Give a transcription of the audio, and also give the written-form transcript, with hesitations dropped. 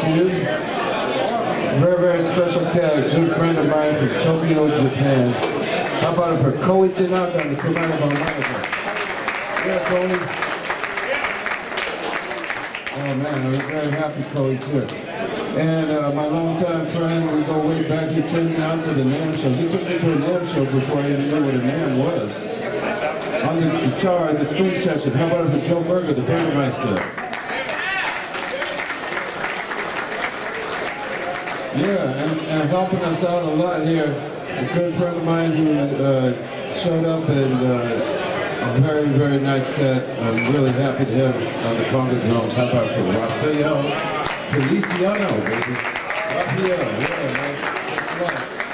to you. Very, very special cat, a good friend of mine from Tokyo, Japan. How about it for Koei Tanaka and the Commander of America? Yeah, Koei. Oh man, I'm very happy Koei's here. And my longtime friend, we go way back, he turned me out to the NAMM shows. He took me to a NAMM show before I even knew what a NAMM was. On the guitar, the string section, how about it for Joe Berger, the Burgermeister? Yeah, and helping us out a lot here, a good friend of mine who showed up and a very, very nice cat. I'm really happy to have on the conga drums. How about for Rafael Feliciano, baby? Rafael, yeah, man. Thanks a lot.